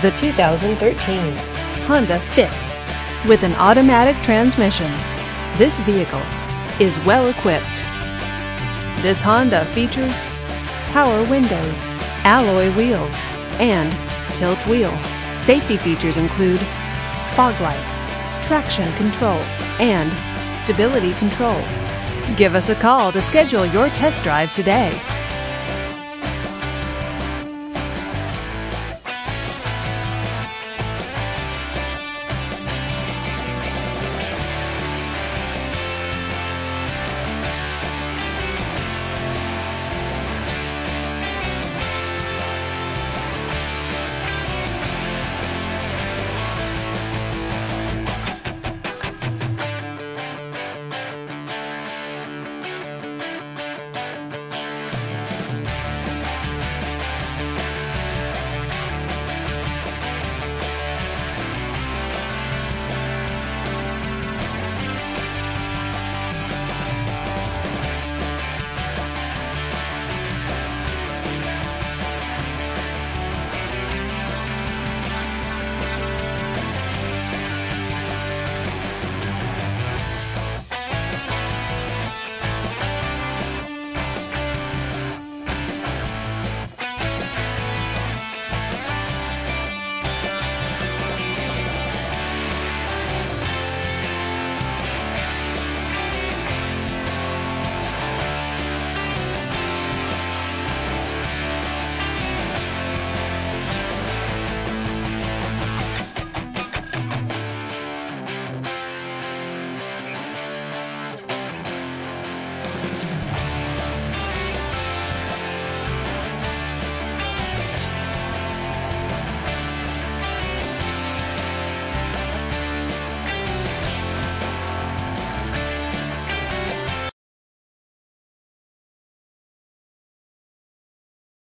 the 2013 Honda Fit. With an automatic transmission, this vehicle is well equipped. This Honda features power windows, alloy wheels, and tilt wheel. Safety features include fog lights, traction control, and stability control. Give us a call to schedule your test drive today.